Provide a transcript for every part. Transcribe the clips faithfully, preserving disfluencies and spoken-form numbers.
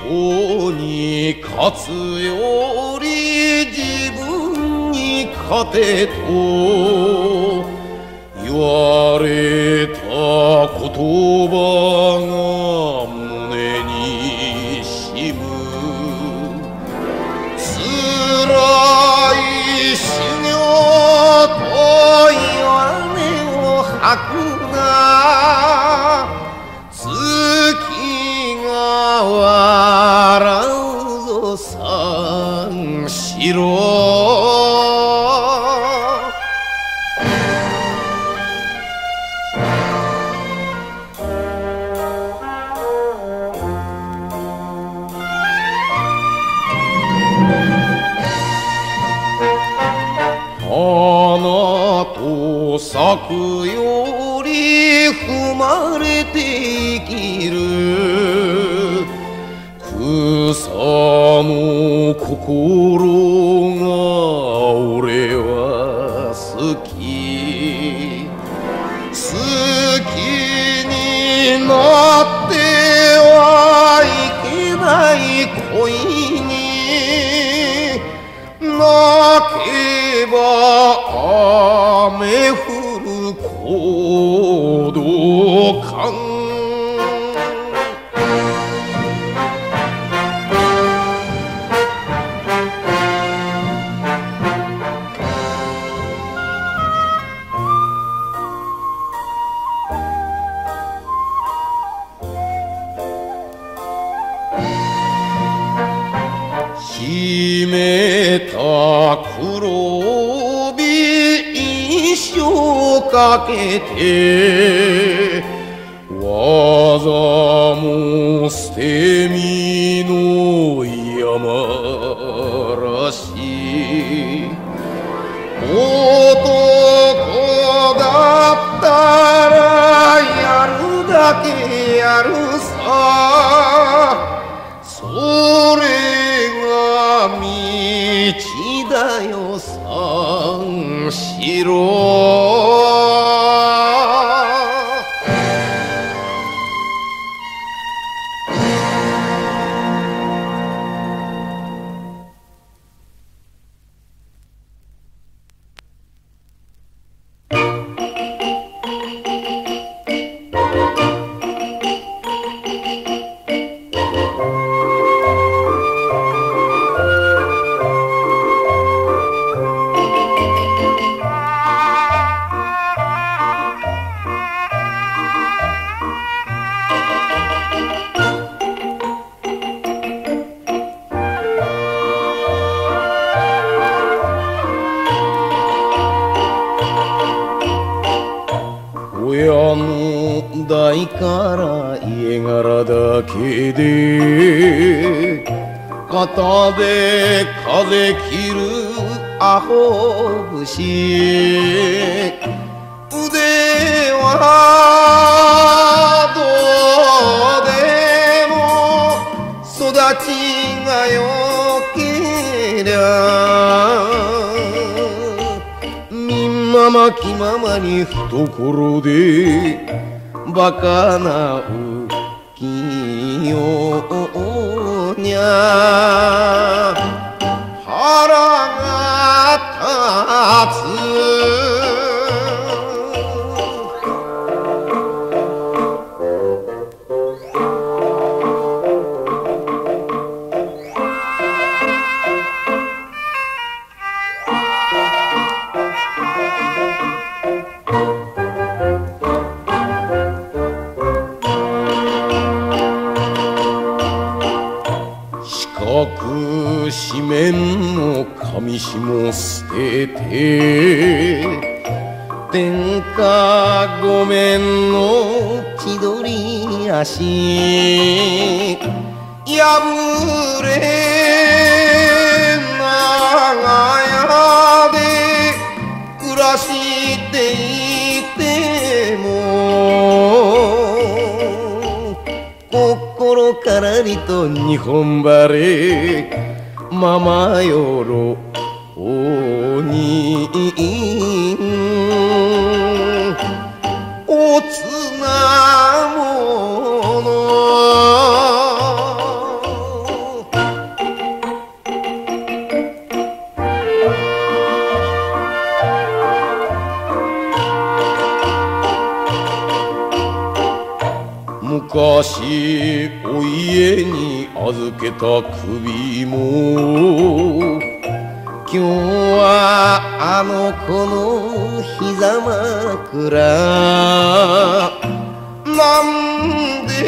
人に勝つより自分に勝てと言われた言葉が胸にしむ。辛い修行と弱音を吐くな。月が笑うぞ三四郎。花と咲くより踏まれて生きる。草の心が俺は好き。好きになってはいけない恋に泣けば雨降る孤独感。秘めた黒帯一生かけて技も捨て身の山嵐。男だったらやるだけやるさ。それが道だよ三四郎。親の代から家柄だけで肩で風切るアホ節。腕はどうでも育ちがよけりゃままきままに懐でバカな浮世にゃ腹が立つ。四面の上下捨てて天下御免の千鳥足破れ長屋で暮らしていても心からりと日本晴れままよろにおつなもの昔お家に預けた首も今日はあの子の膝枕なんで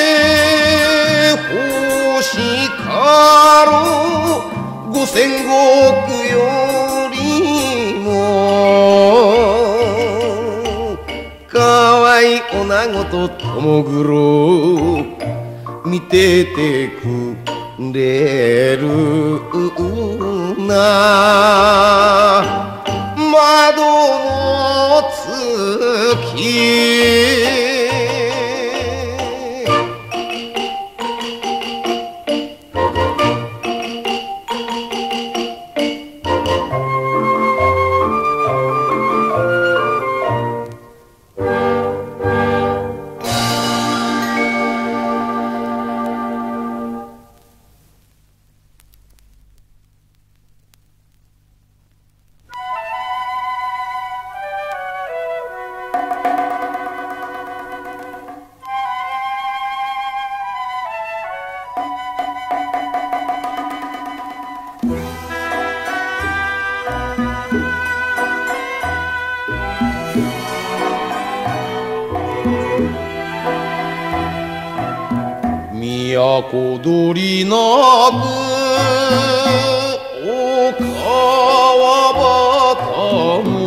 欲しかろう五千石よりもかわいい女子と友黒見ててくれるな窓の月都鳥なくお川端も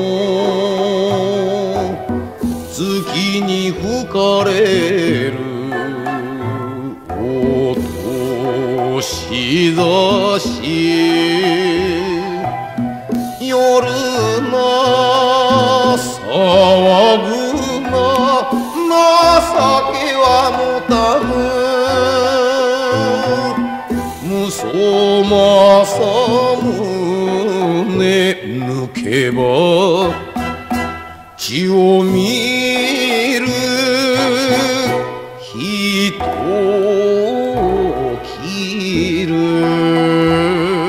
月に吹かれるお年差し夜な騒ぐな情けは持たぬそまさ胸抜けば血を見る人を切る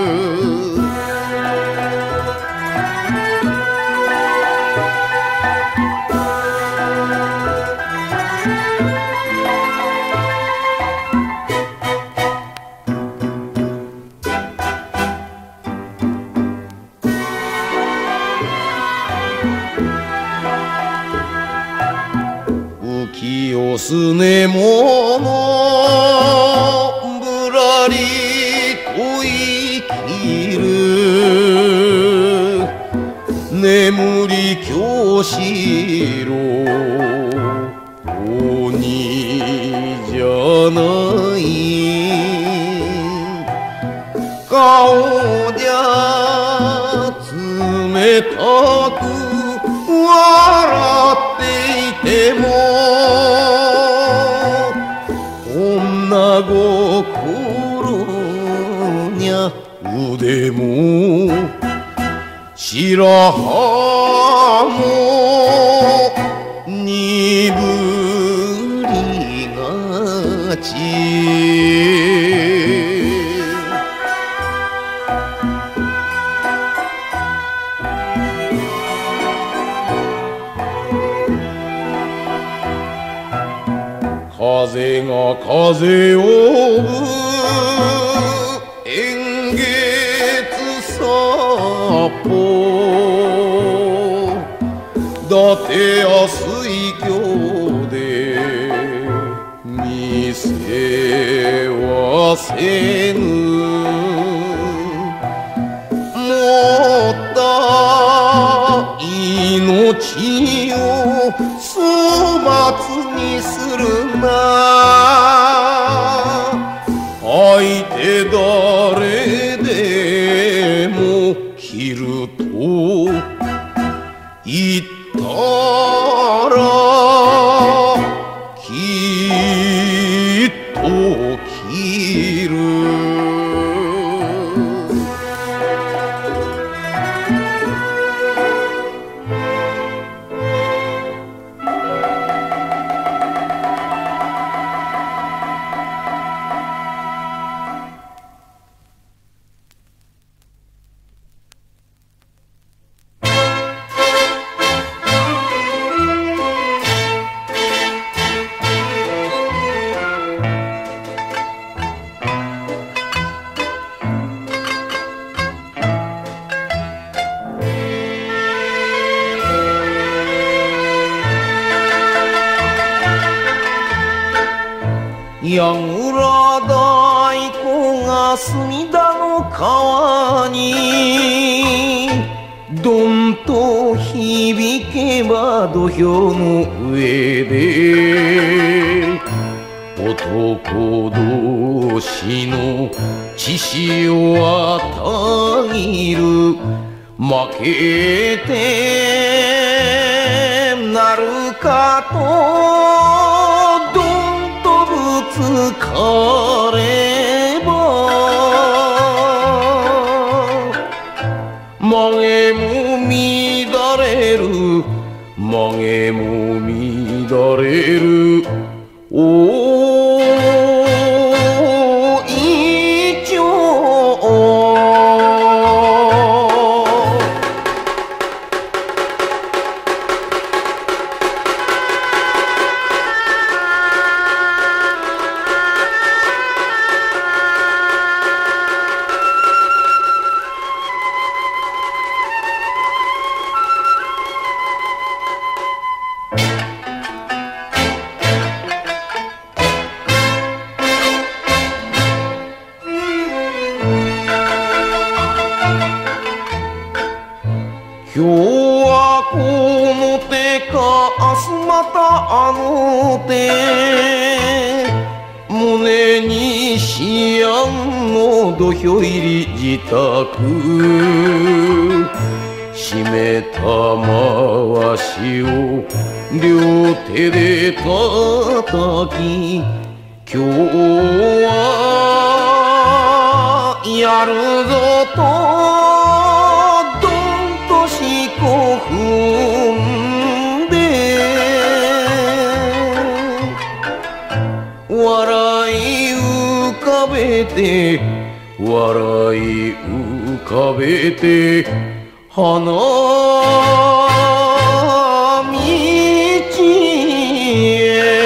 すねものぶらりと生きる眠り京城鬼じゃない顔じゃ冷たく笑っていても女心にゃ腕も白羽も鈍りがち風が風を追う円月殺法伊達や水郷で見せはせぬもった命を粗末にする相手誰でも切ると言ったらきっと切る櫓太鼓が隅田の川にどんと響けば土俵の上で男同士の血潮はたぎる負けてなるかとどんとぶつかれば曲げも乱れる曲げも乱れるお一丁今日はこの手か明日またあの手胸に思案の土俵入り自宅締めた回しを両手で叩き今日はやるぞとこ踏んで笑い浮かべて笑い浮かべて花道へ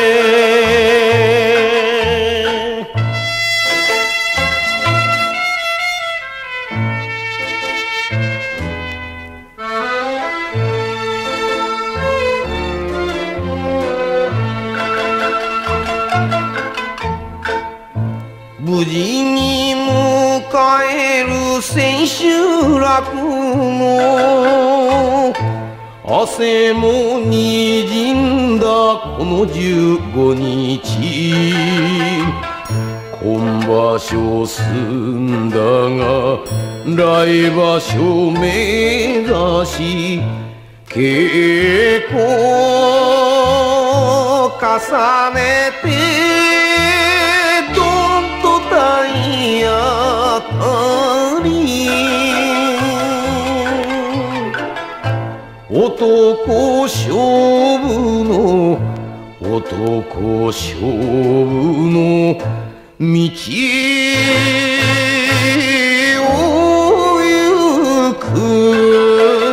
無事に迎える千秋楽の汗もにじんだこのじゅうごにち今場所済んだが来場所目指し稽古重ねて体当たり男勝負の男勝負の道を行く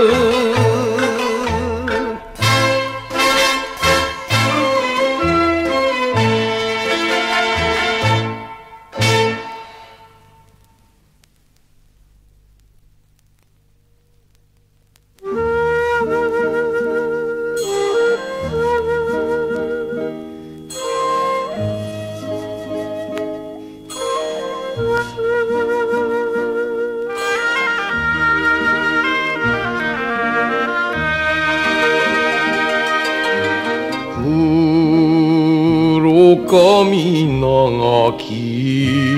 髪長き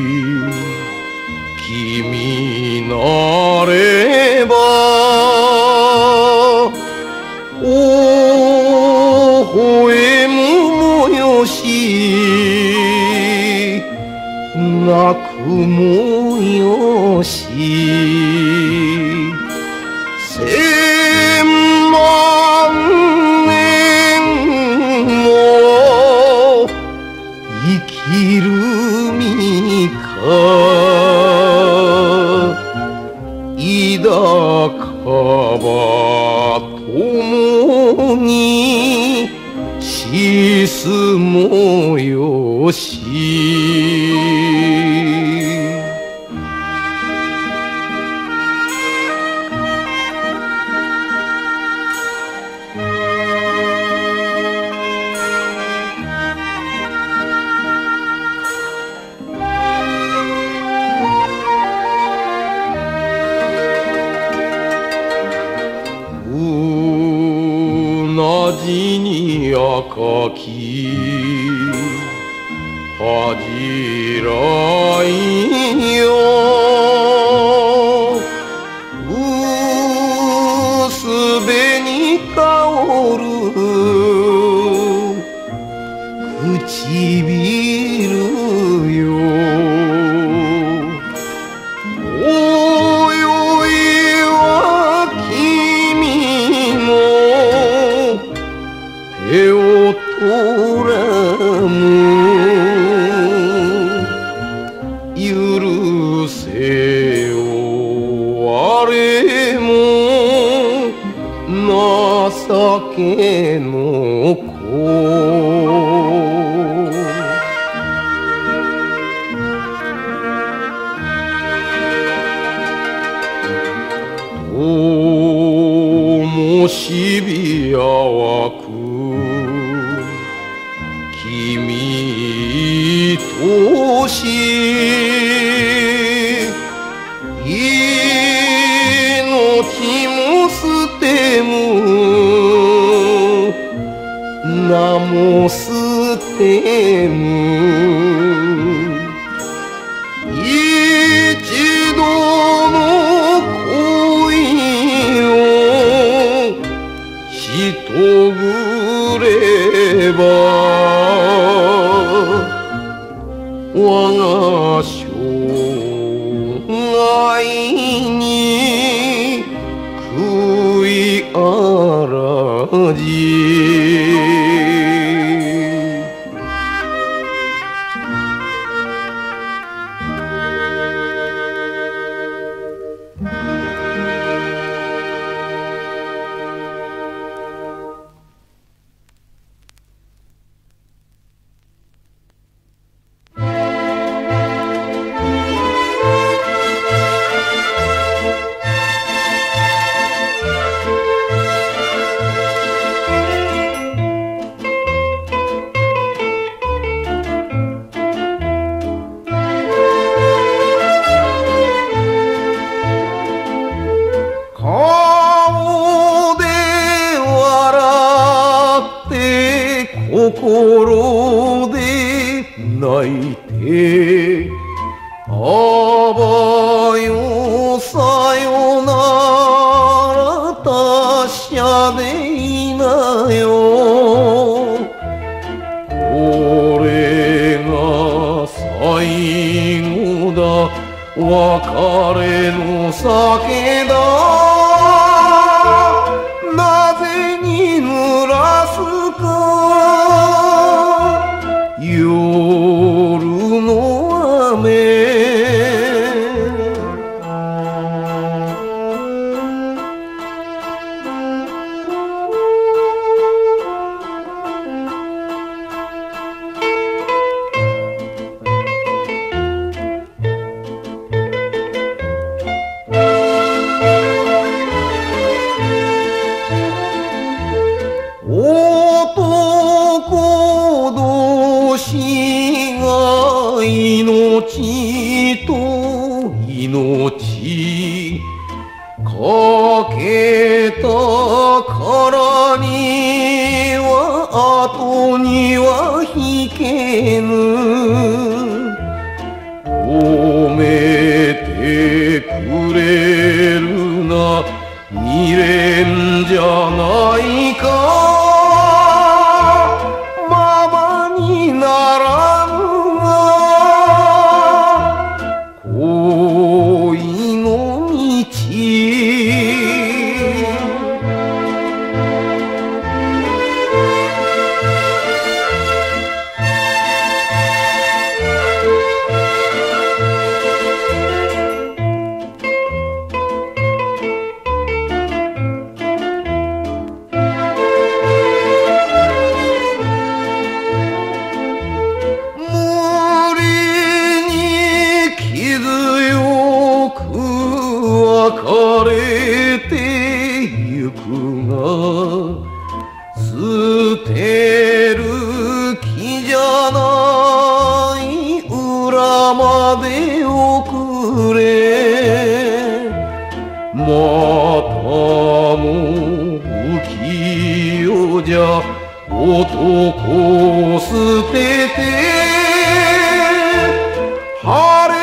君なればおほえむもよし泣くもよし千万年も生きる身か抱かば共に沈もよしき恥じらいよ薄紅香る唇よおよいは君も手を取らぬ許せよ我も情けの子灯しびやわく君とし命も捨てむ名も捨てむ一度の恋をしとぐれば我が生涯に悔いあらじ心で泣いてあばよさよなら達者でいなよこれが最後だ別れの酒だなぜに濡らすか夜の雨命と命かけたからには後には引けぬ褒めてくれるな未練じゃないかままにならぬ恋の道を捨てて晴れ